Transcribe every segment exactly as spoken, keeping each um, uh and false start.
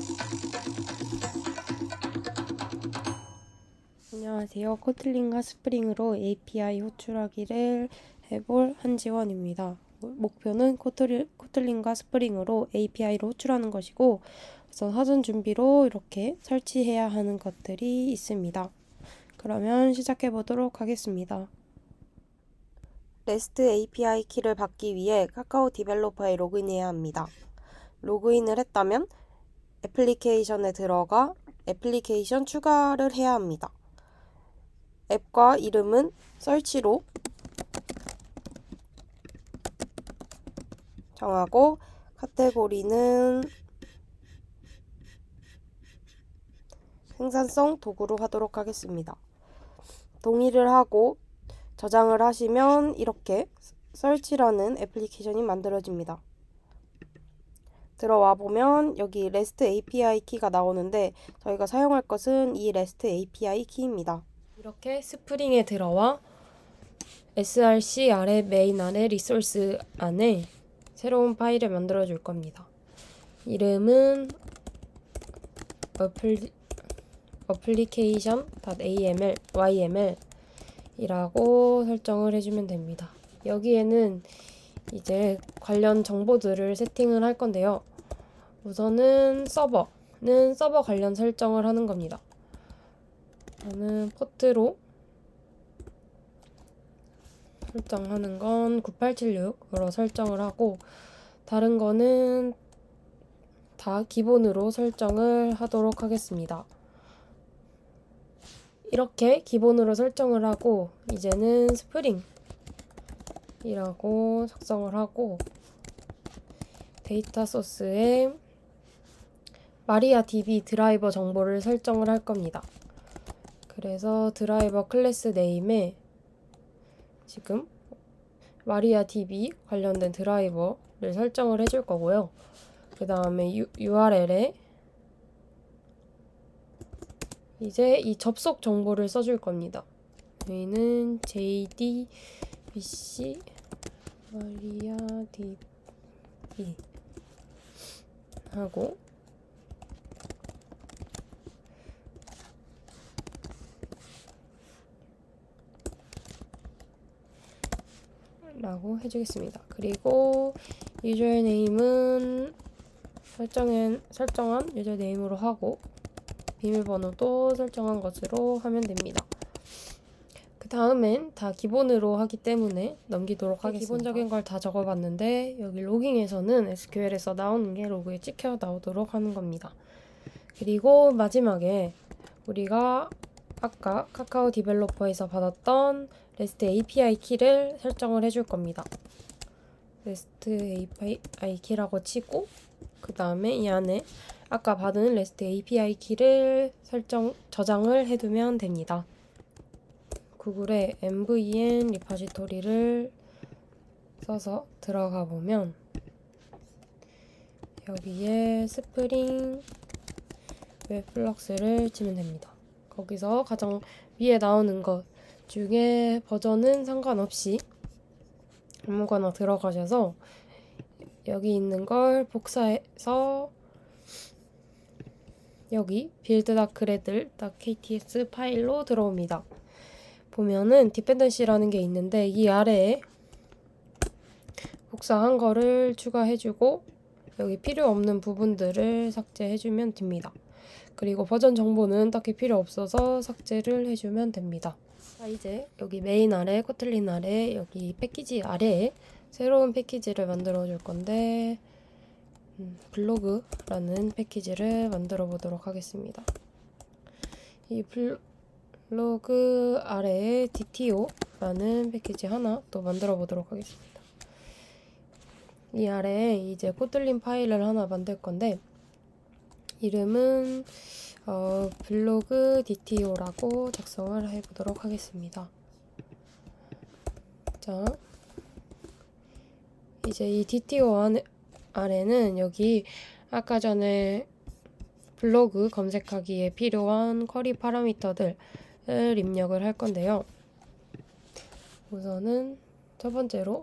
안녕하세요. 코틀린과 스프링으로 에이피아이 호출하기를 해볼 한지원입니다. 목표는 코틀, 코틀린과 스프링으로 에이피아이를 호출하는 것이고, 우선 사전 준비로 이렇게 설치해야 하는 것들이 있습니다. 그러면 시작해 보도록 하겠습니다. 레스트 에이피아이 키를 받기 위해 카카오 디벨로퍼에 로그인해야 합니다. 로그인을 했다면 애플리케이션에 들어가 애플리케이션 추가를 해야 합니다. 앱과 이름은 설치로 정하고 카테고리는 생산성 도구로 하도록 하겠습니다. 동의를 하고 저장을 하시면 이렇게 설치라는 애플리케이션이 만들어집니다. 들어와 보면 여기 REST 에이피아이 키가 나오는데 저희가 사용할 것은 이 REST 에이피아이 키입니다. 이렇게 스프링에 들어와 에스알씨 아래 메인 아래 리소스 안에 새로운 파일을 만들어 줄 겁니다. 이름은 어플리, application.aml, ୱା이엠엘 이라고 설정을 해주면 됩니다. 여기에는 이제 관련 정보들을 세팅을 할 건데요. 우선은 서버는 서버 관련 설정을 하는 겁니다. 저는 포트로 설정하는 건 구팔칠육으로 설정을 하고, 다른 거는 다 기본으로 설정을 하도록 하겠습니다. 이렇게 기본으로 설정을 하고 이제는 스프링이라고 작성을 하고 데이터 소스에 마리아디비 드라이버 정보를 설정을 할 겁니다. 그래서 드라이버 클래스 네임에 지금 마리아디비 관련된 드라이버를 설정을 해줄 거고요. 그 다음에 유알엘에 이제 이 접속 정보를 써줄 겁니다. 여기는 제이디비씨 마리아디비 하고 라고 해주겠습니다. 그리고 유저네임은 설정한, 설정한 유저네임으로 하고 비밀번호도 설정한 것으로 하면 됩니다. 그 다음엔 다 기본으로 하기 때문에 넘기도록 하겠습니다. 기본적인 걸 다 적어봤는데 여기 로깅에서는 에스큐엘에서 나오는 게 로그에 찍혀 나오도록 하는 겁니다. 그리고 마지막에 우리가 아까 카카오 디벨로퍼에서 받았던 REST 에이피아이 키를 설정을 해줄 겁니다. REST 에이피아이 키라고 치고 그 다음에 이 안에 아까 받은 REST 에이피아이 키를 설정, 저장을 해두면 됩니다. 구글에 엠브이엔 리파지토리를 써서 들어가 보면 여기에 스프링 웹플럭스를 치면 됩니다. 거기서 가장 위에 나오는 것 중에 버전은 상관없이 아무거나 들어가셔서 여기 있는 걸 복사해서 여기 build.gradle.ktx 파일로 들어옵니다. 보면은 디펜던시라는 게 있는데 이 아래에 복사한 거를 추가해주고 여기 필요 없는 부분들을 삭제해주면 됩니다. 그리고 버전 정보는 딱히 필요 없어서 삭제를 해주면 됩니다. 자, 이제 여기 메인 아래, 코틀린 아래, 여기 패키지 아래에 새로운 패키지를 만들어 줄 건데 음, 블로그라는 패키지를 만들어 보도록 하겠습니다. 이 블로그 아래에 디티오라는 패키지 하나 또 만들어 보도록 하겠습니다. 이 아래에 이제 코틀린 파일을 하나 만들 건데 이름은 어, 블로그 디티오라고 작성을 해보도록 하겠습니다. 자, 이제 이 디티오 안에, 아래는 여기 아까 전에 블로그 검색하기에 필요한 쿼리 파라미터들을 입력을 할 건데요. 우선은 첫 번째로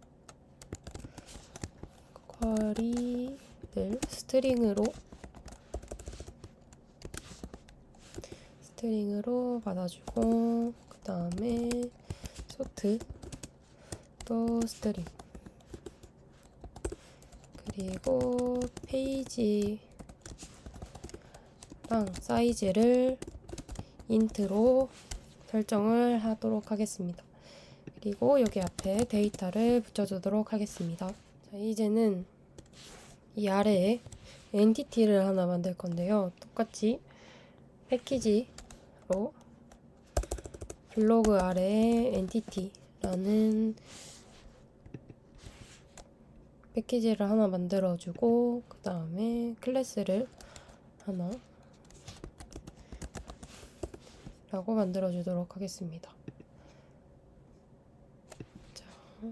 쿼리를 스트링으로 스트링으로 받아주고, 그 다음에 소트 또 스트링, 그리고 페이지랑 사이즈를 인트로 설정을 하도록 하겠습니다. 그리고 여기 앞에 데이터를 붙여주도록 하겠습니다. 자, 이제는 이 아래에 엔티티를 하나 만들 건데요. 똑같이 패키지로 블로그 아래에 엔티티라는 패키지를 하나 만들어주고, 그 다음에 클래스를 하나 라고 만들어주도록 하겠습니다. 자,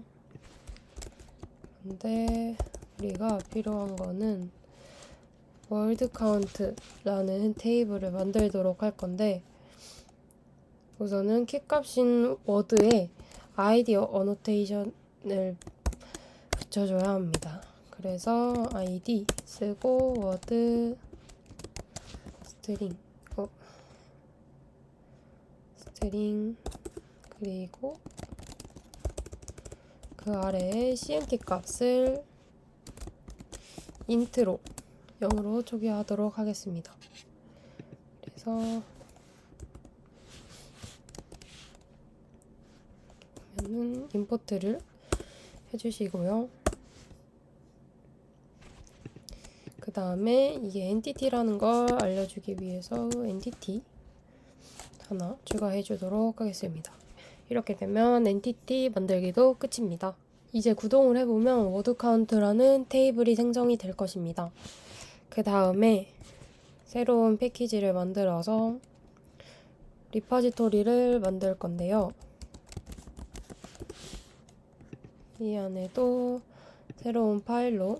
근데 우리가 필요한 거는 월드 카운트라는 테이블을 만들도록 할 건데, 우선은 키값인 워드에 아이디 어노테이션을 붙여줘야 합니다. 그래서 아이디 쓰고 워드 스트링 어, 스트링 그리고 그 아래에 씨엠티 값을 인트로 영으로 초기화하도록 하겠습니다. 그래서 그러면은 임포트를 해주시고요. 그 다음에 이게 엔티티라는 걸 알려주기 위해서 엔티티 하나 추가해 주도록 하겠습니다. 이렇게 되면 엔티티 만들기도 끝입니다. 이제 구동을 해보면 워드 카운트라는 테이블이 생성이 될 것입니다. 그 다음에 새로운 패키지를 만들어서 리포지토리를 만들 건데요. 이 안에도 새로운 파일로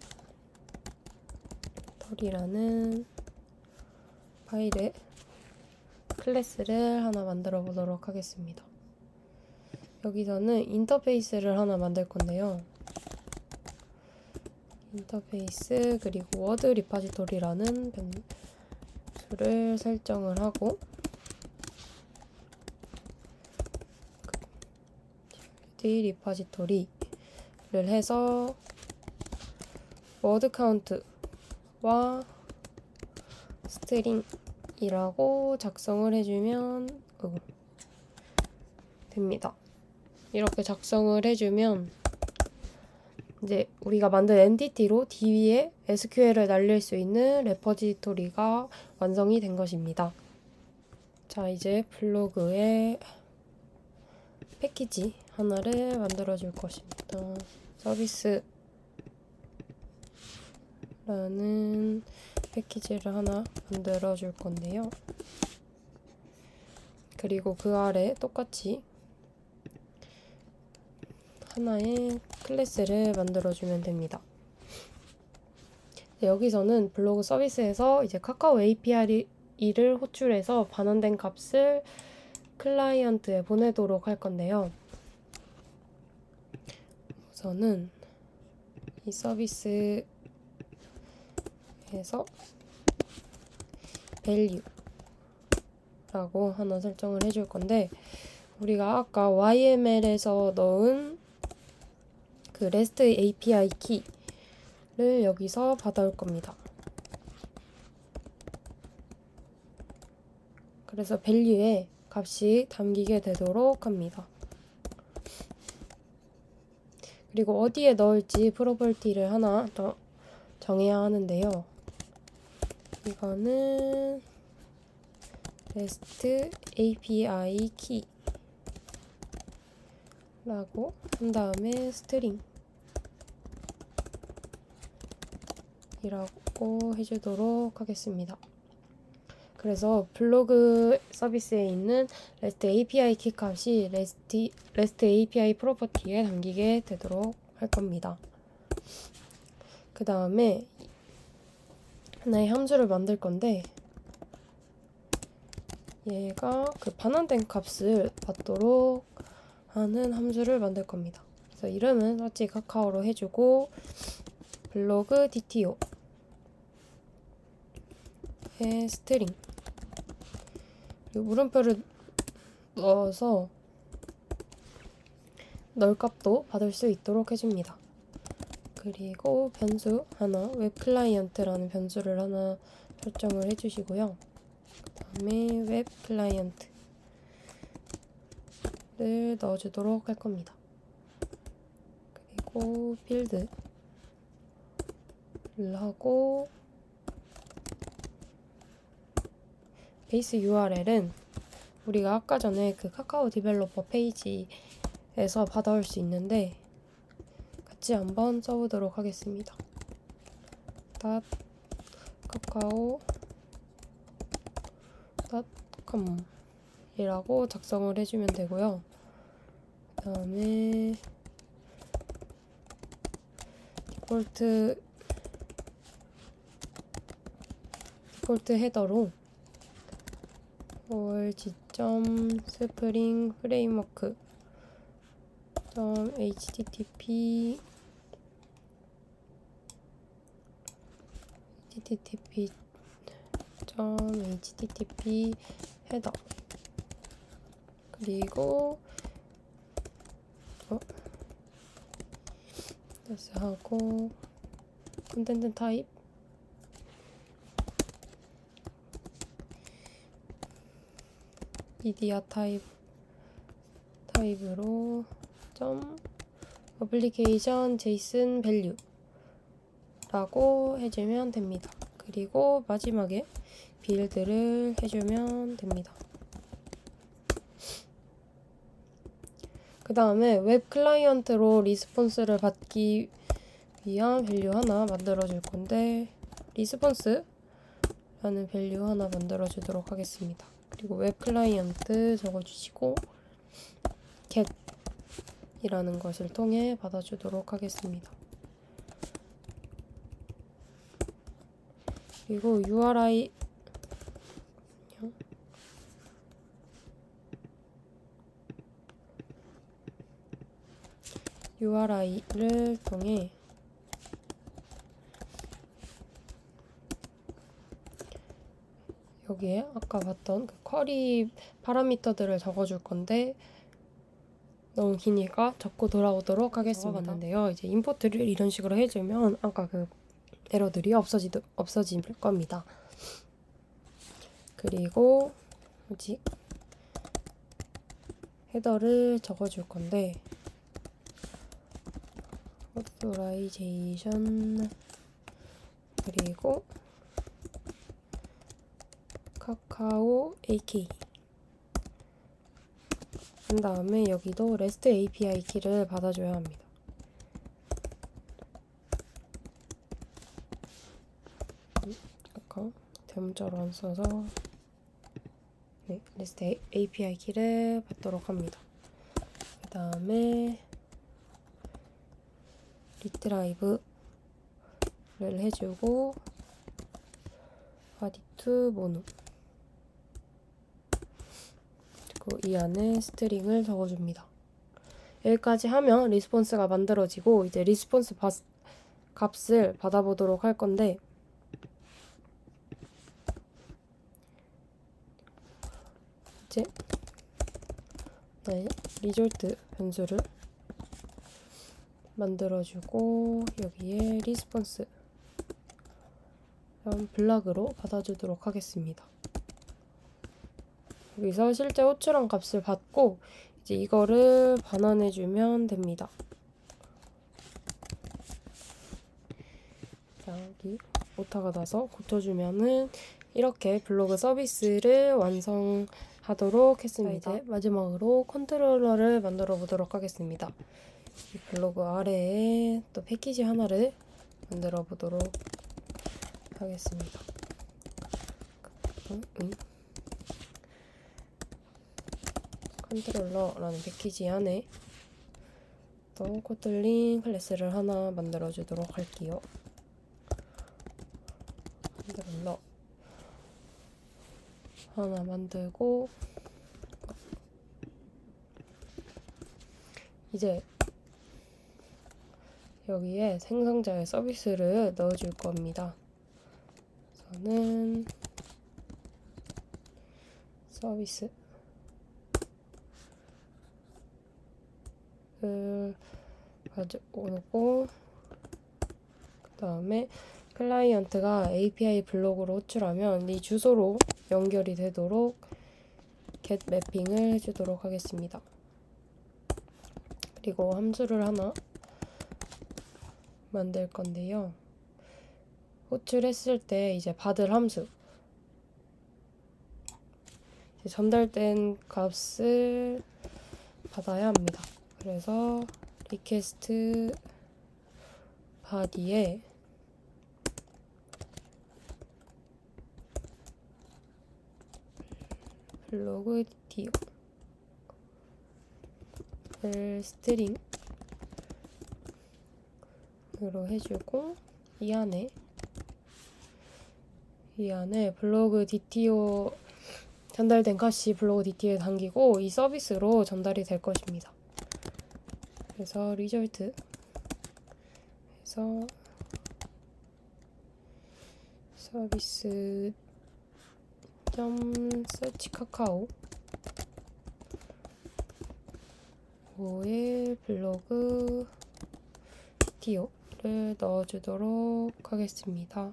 토리라는 파일에 클래스를 하나 만들어 보도록 하겠습니다. 여기서는 인터페이스를 하나 만들 건데요. 인터페이스 그리고 워드 리포지토리라는 변수를 설정을 하고, 워드 리포지토리를 해서 워드 카운트와 스트링이라고 작성을 해주면 어, 됩니다. 이렇게 작성을 해주면 이제 우리가 만든 엔티티로 디비에 에스큐엘을 날릴 수 있는 레포지토리가 완성이 된 것입니다. 자, 이제 블로그에 패키지 하나를 만들어 줄 것입니다. 서비스라는 패키지를 하나 만들어 줄 건데요. 그리고 그 아래 똑같이 하나의 클래스를 만들어주면 됩니다. 여기서는 블로그 서비스에서 이제 카카오 에이피아이를 호출해서 반환된 값을 클라이언트에 보내도록 할 건데요. 우선은 이 서비스에서 value라고 하나 설정을 해줄 건데, 우리가 아까 와이엠엘에서 넣은 그 REST 에이피아이 키를 여기서 받아올 겁니다. 그래서 value에 값이 담기게 되도록 합니다. 그리고 어디에 넣을지 프로퍼티를 하나 더 정해야 하는데요. 이거는 REST 에이피아이 키라고 한 다음에 스트링 이라고 해주도록 하겠습니다. 그래서 블로그 서비스에 있는 REST 에이피아이 키 값이 REST, REST 에이피아이 프로퍼티에 담기게 되도록 할 겁니다. 그 다음에 하나의 함수를 만들 건데, 얘가 그 반환된 값을 받도록 하는 함수를 만들 겁니다. 그래서 이름은 서치 카카오로 해주고, 블로그 디티오의 스트링을 그리고 물음표를 넣어서 널값도 받을 수 있도록 해줍니다. 그리고 변수 하나, 웹 클라이언트라는 변수를 하나 설정을 해주시고요. 그 다음에 웹 클라이언트를 넣어주도록 할 겁니다. 그리고 빌드를 하고 베이스 유알엘은 우리가 아까 전에 그 카카오 디벨로퍼 페이지에서 받아올 수 있는데 같이 한번 써보도록 하겠습니다. 닷 카카오 닷 컴 이라고 작성을 해주면 되고요. 그 다음에 디폴트 디폴트 헤더로 월지.스프링 프레임워크 .http http .http 헤더 그리고 어? 하고 콘텐츠 타입 미디어 타입 타입으로 점 어플리케이션 제이슨 밸류 라고 해주면 됩니다. 그리고 마지막에 빌드를 해주면 됩니다. 그 다음에 웹 클라이언트로 리스폰스를 받기 위한 밸류 하나 만들어 줄 건데 리스폰스 라는 밸류 하나 만들어 주도록 하겠습니다. 그리고 웹 클라이언트 적어주시고 get 이라는 것을 통해 받아주도록 하겠습니다. 그리고 유알아이 유알아이를 통해 여기에 아까 봤던 그 쿼리 파라미터들을 적어줄 건데 너무 기니까 적고 돌아오도록 하겠습니다. 맞는데요. 이제 임포트를 이런 식으로 해주면 아까 그 에러들이 없어지, 없어질 겁니다. 그리고 아직 헤더를 적어줄 건데 오토라이제이션 그리고 카카오 에이케이 그 다음에 여기도 REST 에이피아이 키를 받아줘야 합니다. 아까 대문자로 안 써서 네, REST 에이피아이 키를 받도록 합니다. 그 다음에 리트라이브를 해주고 바디투 모노 그리고 이 안에 스트링을 적어줍니다. 여기까지 하면 리스폰스가 만들어지고 이제 리스폰스 바, 값을 받아보도록 할 건데 이제 네, 리졸트 변수를 만들어주고 여기에 리스폰스 블락으로 받아주도록 하겠습니다. 여기서 실제 호출한 값을 받고 이제 이거를 반환해주면 됩니다. 자, 여기 오타가 나서 고쳐주면은 이렇게 블로그 서비스를 완성하도록 했습니다. 자, 이제 마지막으로 컨트롤러를 만들어 보도록 하겠습니다. 이 블로그 아래에 또 패키지 하나를 만들어 보도록 하겠습니다. 응, 응. 컨트롤러라는 패키지 안에 또 코틀린 클래스를 하나 만들어 주도록 할게요. 컨트롤러 하나 만들고 이제 여기에 생성자의 서비스를 넣어줄 겁니다. 저는 서비스 을 가져오고, 그 다음에 클라이언트가 에이피아이 블록으로 호출하면 이 주소로 연결이 되도록 get 매핑을 해주도록 하겠습니다. 그리고 함수를 하나 만들 건데요. 호출했을 때 이제 받을 함수, 이제 전달된 값을 받아야 합니다. 그래서 request body에 블로그 디티오를 스트링으로 해주고, 이 안에 이 안에 블로그 디티오 전달된 값이 블로그 디티오에 담기고 이 서비스로 전달이 될 것입니다. 그래서 result 해서 서비스 점 search 카카오 의 블로그 디티오를 넣어주도록 하겠습니다.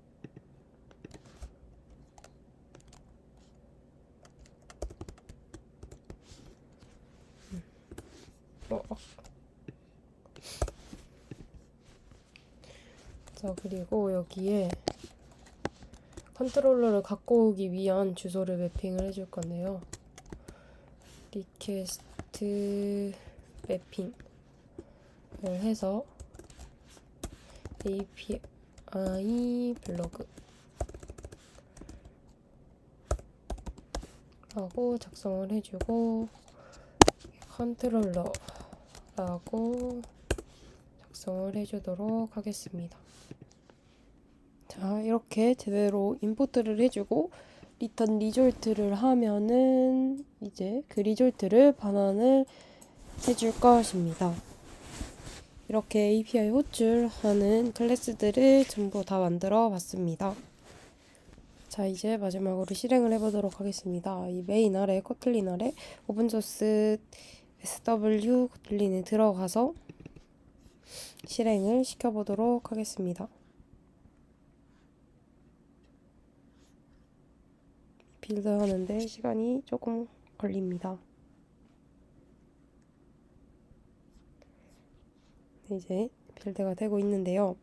어. 자, 그리고 여기에 컨트롤러를 갖고 오기 위한 주소를 매핑을 해줄 건데요. request 매핑을 해서 에이피아이 블로그 라고 작성을 해주고, 컨트롤러라고 작성을 해주도록 하겠습니다. 자, 이렇게 제대로 임포트를 해주고 리턴 리졸트를 하면은 이제 그 리졸트를 반환을 해줄 것입니다. 이렇게 에이피아이 호출하는 클래스들을 전부 다 만들어 봤습니다. 자, 이제 마지막으로 실행을 해보도록 하겠습니다. 이 메인 아래 코틀린 아래 오픈소스 에스더블유 코틀린에 들어가서 실행을 시켜보도록 하겠습니다. 빌드 하는데 시간이 조금 걸립니다. 이제 빌드가 되고 있는데요.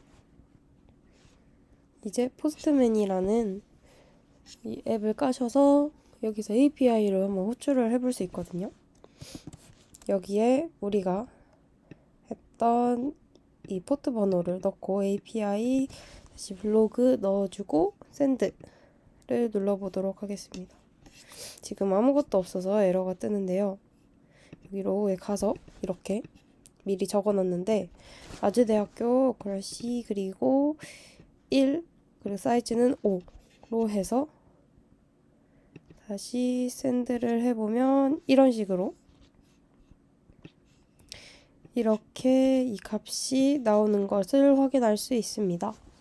이제 포스트맨이라는 이 앱을 까셔서 여기서 에이피아이를 한번 호출을 해볼 수 있거든요. 여기에 우리가 했던 이 포트 번호를 넣고 에이피아이 다시 블로그 넣어주고 샌드를 눌러보도록 하겠습니다. 지금 아무것도 없어서 에러가 뜨는데요. 여기로 가서 이렇게 미리 적어놨는데 아주대학교 글씨 그리고 일 그리고 사이즈는 오로 해서 다시 샌드를 해보면 이런 식으로 이렇게 이 값이 나오는 것을 확인할 수 있습니다.